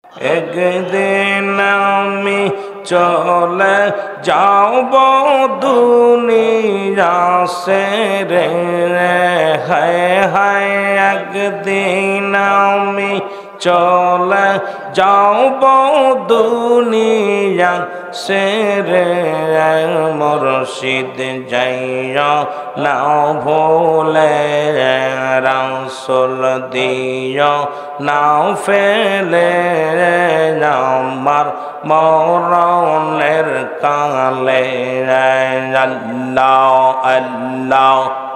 একদিন আমি চলে যাব দুনিয়া ছেড়ে, হায় হায় একদিন আমি চলে যাব দুনিয়া ছেড়ে, মুর্শিদ যাইয়া না ভুলে, রাসূল দিও না ফেলে, আমার মরণের কালে। আল্লাহ আল্লাহ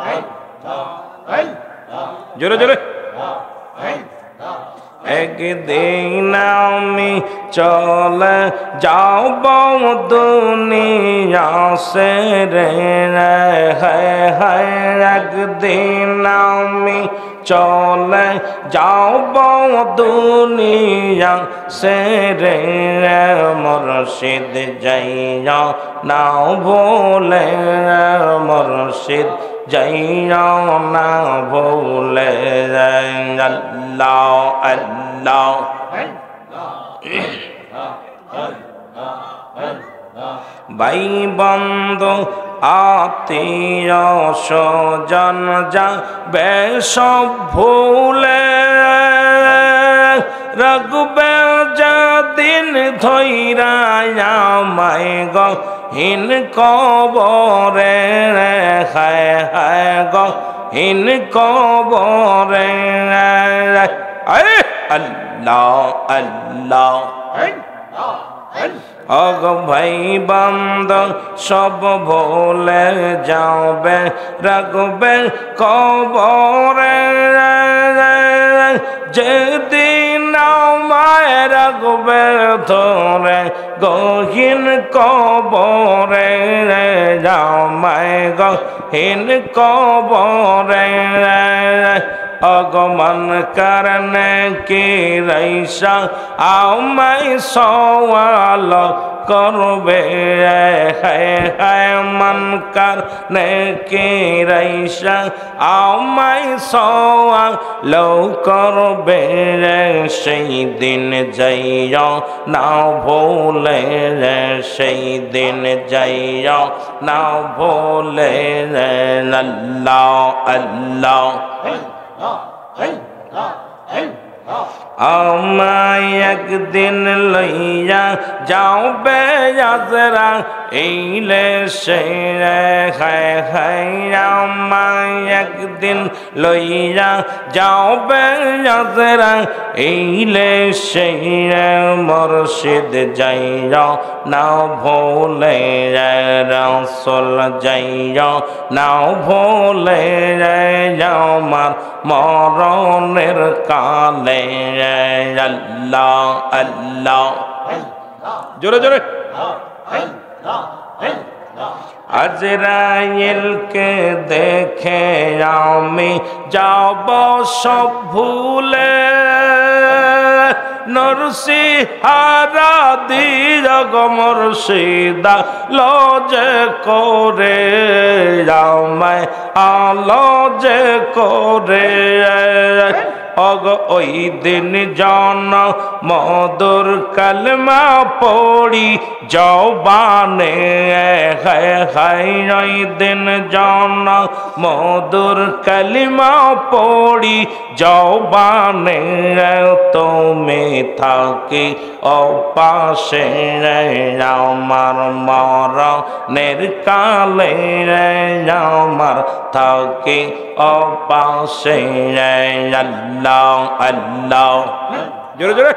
জোরে জোরে। একদিন আমি চলে যাব দুনিয়া ছেড়ে, হায় হায় একদিন আমি চলে যাব দুনিয়া ছেড়ে, মুর্শিদ যাইয়া না ভুলে, মুর্শিদ যাইয়া না ভুলে। আল্লাহ আল্লাহ ভাই বন্ধু আত্মীয় স্বজন যাবে সব ভুলে, রাখবে যেদিন ধইরা আমায় গহীন কবরে, হায় হায় গহীন কবরে। আল্লাহ আল্লাহ অগ ভাই বান্ধব সব ভুলে যাবে, রাখবে কবরে, যেদিন আমায় রাখবে ধরে গহীন কবরে, আমায় গহীন কবরে। আগমন করনে কি রইসা আমায় সওয়াল করবে, হায় হায় মন করনে কি রইসা আমায় সওয়াল করবে, সেই দিন যাইয়া না ভুলে, সেই দিন যাইয়া না ভুলে। আল্লাহ আল্লাহ আমায় একদিন লইয়া যাবে আজরা এইলে সে, হায় হায় আমায় একদিন লইয়া যাবে আজরা এইলে সে, মুর্শিদ যাইয়া না ভুলে, রাসূল যাইয়া না ভুলে, আমার মরণের কালে। আল্লাহ আল্লাহ জোরে জোরে। আজরাইলকে দেখে আমি যাব সব ভুলে, নরসিহারা দিরগ মুর্শিদা লজে করে, আমায় আলোজে করে। অগ ওই দিন জন মধুর কলমা পড়ি জবানে, হায় হায় ওই দিন জন মধুর কলমা পড়ি জবানে, তুমি থাকি অপাশে আমার মরণের কালে, আমার থাকি অপাশে। আল্লাহ আল্লাহ জোরে জোরে।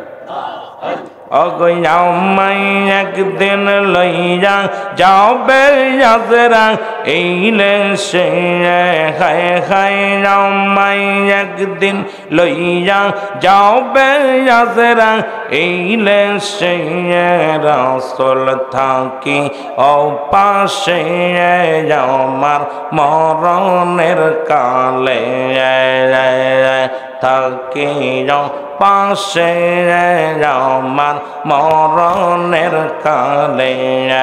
আমায় একদিন লইয়া যাবে আজরা এইলে সে, হায় হায় আমায় একদিন লইয়া যাবে আজরা এইলে সে, রাসূল থাকি অপাশে আমার মরণের কালে, থাকি পাশে আমার মরণের কালে।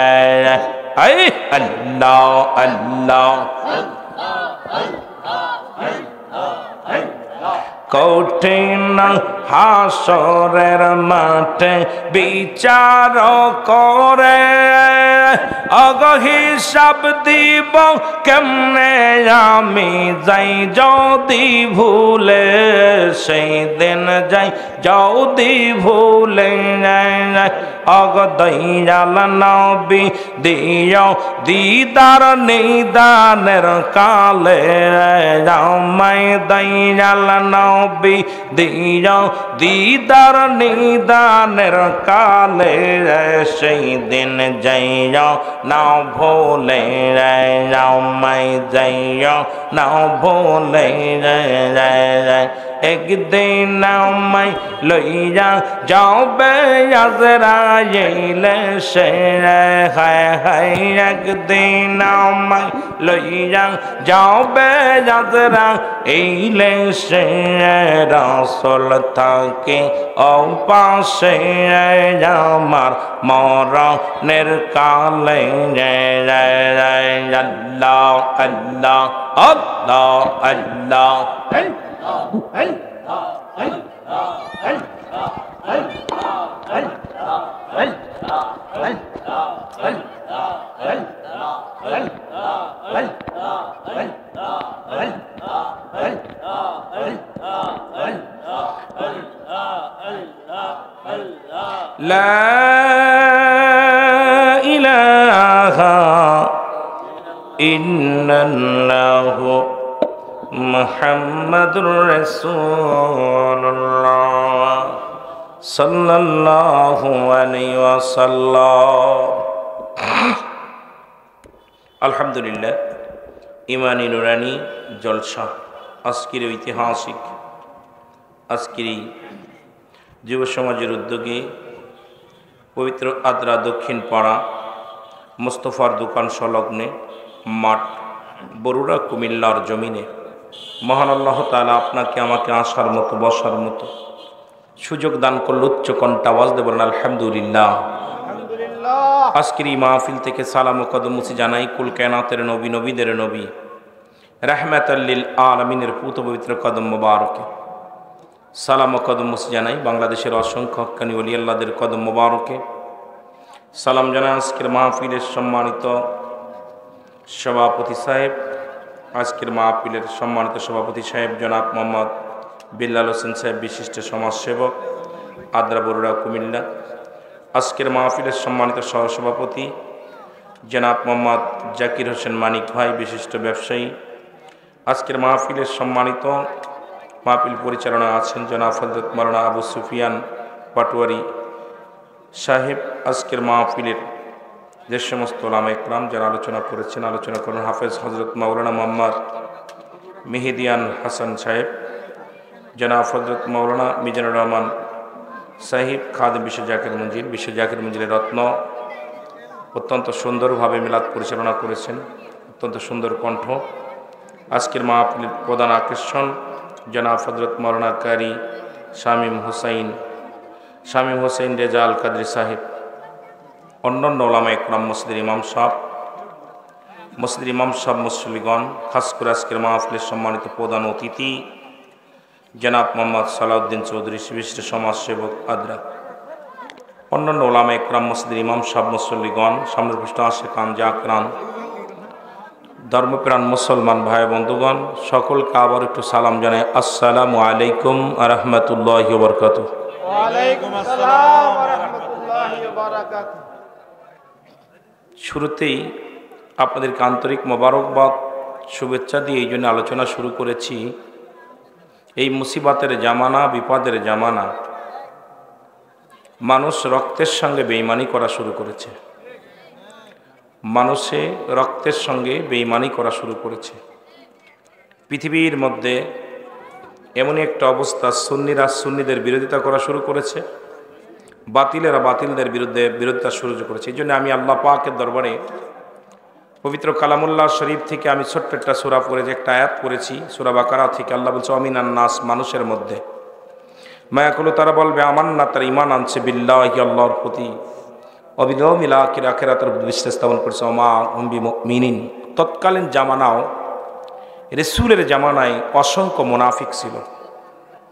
আল্লাহ আল্লাহ কঠিন হাসরের মাঠে বিচার করে অগ হিসাব দিব কেমনে আমি যাই যদি ভুলে সেই দিন যাই যদি ভুলে অগ দয়াল নবী দিও দিদার নিদানের কালে আমায় দয়াল নবী দিও দিদার নিদানের কালে সেই দিন যাইও না ভুলে আমায় যাইও না ভুলে একদিন আমায় লইয়া যাবে আজরাইল সে হায় হায় একদিন আমায় লইয়া যাবে আজরাইল সে রাসূল থাকে অপাশে আমার মরণের কালে আল্লাহ আল্লাহ আল্লাহ আল্লাহ لا إله إلا الله মুহাম্মাদুর রাসূলুল্লাহ সাল্লাল্লাহু আলাইহি ওয়াসাল্লাম। আলহামদুলিল্লাহ, ইমানি নুরানি জলসা আজকের ঐতিহাসিক আজকের যুব সমাজের উদ্যোগে পবিত্র আদ্রা দক্ষিণ পাড়া মোস্তফার দোকান সংলগ্নে মাঠ বরুড়া কুমিল্লার জমিনে মহান আল্লাহ তাআলা আপনাকে আমাকে আসার মতো বসার মতো সুযোগ দান করল। উচ্চ কণ্ঠে আওয়াজ দিয়ে বলেন আলহামদুলিল্লাহ। আজকের এই মাহফিল থেকে সালাম ও কদম মুছি জানাই কুল কায়নাতের নবী নবীদের নবী রাহমাতাল লিল আলামিনের পুত পবিত্র কদম মোবারকে। সালাম ও কদম মুছি জানাই বাংলাদেশের অসংখ্য হক্কানি ওলি আল্লাহদের কদম মোবারকে। সালাম জানাই আজকের মাহফিলের সম্মানিত সভাপতি সাহেব, আজকের মাহফিলের সম্মানিত সভাপতি সাহেব জনাব মোহাম্মদ বিল্লাল হোসেন সাহেব, বিশিষ্ট সমাজসেবক আদ্রা বরুড়া কুমিল্লা। আজকের মাহফিলের সম্মানিত সহসভাপতি জনাব মোহাম্মদ জাকির হোসেন মানিক ভাই, বিশিষ্ট ব্যবসায়ী। আজকের মাহফিলের সম্মানিত মাহফিল পরিচালনা আছেন জনাব হযরত মাওলানা আবু সুফিয়ান পাটোয়ারি সাহেব। আজকের মাহফিলের যে সমস্ত ওলামা ইকরাম যারা আলোচনা করেছেন, আলোচনা করেন হাফেজ হযরত মাওলানা মোহাম্মদ মেহেদিয়ান হাসান সাহেব, জনাব হযরত মাওলানা মিজানুর রহমান সাহিব, খাদেম বিশ্ব জাকির মঞ্জিল, বিশ্ব জাকির মঞ্জিলের রত্ন। অত্যন্ত সুন্দরভাবে মিলাদ পরিচালনা করেছেন, অত্যন্ত সুন্দর কণ্ঠ। আজকের মাহফিলের প্রধান আকর্ষণ জনাব হযরত মাওলানা কারি শামীম হোসেন রেজা আল কাদরি সাহেব, অন্যান্য ওলামা ইকরাম, মসজিদের ইমাম সাহেব, মুসল্লিগণ। খাস করে আজকের মাহফিলের সম্মানিত প্রধান অতিথি জনাব মোহাম্মদ সালাউদ্দিন চৌধুরী, বিশিষ্ট সমাজসেবক আদ্রা, অন্যান্য ওলামা ইকরাম, মসজিদের ইমাম সাহেব, মুসল্লিগণ, সামনের পৃষ্ঠ আশিকান জাকরান, ধর্মপ্রাণ মুসলমান ভাই বন্ধুগণ, সকলকে আবার একটু সালাম জানাই। আসসালামু আলাইকুম ওয়া রাহমাতুল্লাহি ওয়া বারাকাতুহু। ওয়া আলাইকুম আসসালাম ওয়া রাহমাতুল্লাহি ওয়া বারাকাতুহু। শুরুতেই আপনাদেরকে আন্তরিক মোবারকবাদ শুভেচ্ছা দিয়ে এই জন্য আলোচনা শুরু করেছি। এই মুসিবতের জামানা, বিপদের জামানা, মানুষ রক্তের সঙ্গে বেঈমানি করা শুরু করেছে। মানুষে রক্তের সঙ্গে বেঈমানি করা শুরু করেছে। পৃথিবীর মধ্যে এমনই একটা অবস্থা, সুন্নিরা সুন্নিদের বিরোধিতা করা শুরু করেছে, বাতিলেরা বাতিলদের বিরোধিতা শুরু করেছে। এই জন্য আমি আল্লাহ পাকের দরবারে পবিত্র কালামুল্লাহ শরীফ থেকে আমি ছোট্ট একটা সূরা পড়েছি, একটা আয়াত পড়েছি সূরা বাকারা থেকে। আল্লাহ বলছে আমিনান নাস, মানুষের মধ্যে মায়াকুলু, তারা বলবে আমান্না, তারা ঈমান আনছে বিল্লাহি, আল্লাহর প্রতি, অবিল ইয়াউমিল আখির, আখিরাতের বিশ্বাস স্থাপন করছে, ওমা হুম বিমুমিনিন। তৎকালীন জামানাও রাসূলের জামানায় অসংখ্য মুনাফিক ছিল,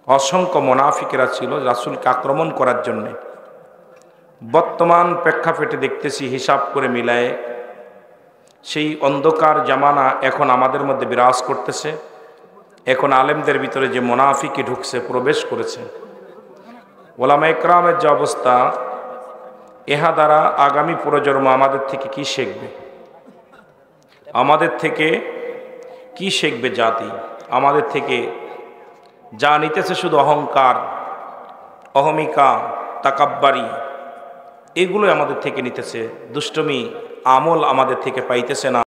অসংখ্য মুনাফিকেরা ছিল রাসূলকে আক্রমণ করার জন্যে। বর্তমান প্রেক্ষাপটে দেখতেছি হিসাব করে মিলায়ে সেই অন্ধকার জামানা এখন আমাদের মধ্যে বিরাজ করতেছে। এখন আলেমদের ভিতরে যে মুনাফিকি ঢুকছে, প্রবেশ করেছে। ওলামা ইকরামের যে অবস্থা, এহা দ্বারা আগামী প্রজন্ম আমাদের থেকে কি শিখবে? আমাদের থেকে কি শিখবে জাতি? আমাদের থেকে যা নিতেছে শুধু অহংকার, অহমিকা, তাকাব্বারি, এগুলো আমাদের থেকে নিতেছে। দুষ্টমি আমল আমাদের থেকে পাইতেছে না।